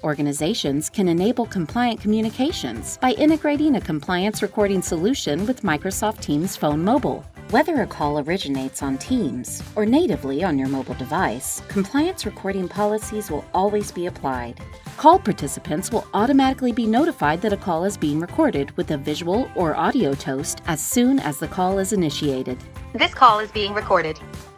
Organizations can enable compliant communications by integrating a compliance recording solution with Microsoft Teams Phone Mobile. Whether a call originates on Teams or natively on your mobile device, compliance recording policies will always be applied. Call participants will automatically be notified that a call is being recorded with a visual or audio toast as soon as the call is initiated. This call is being recorded.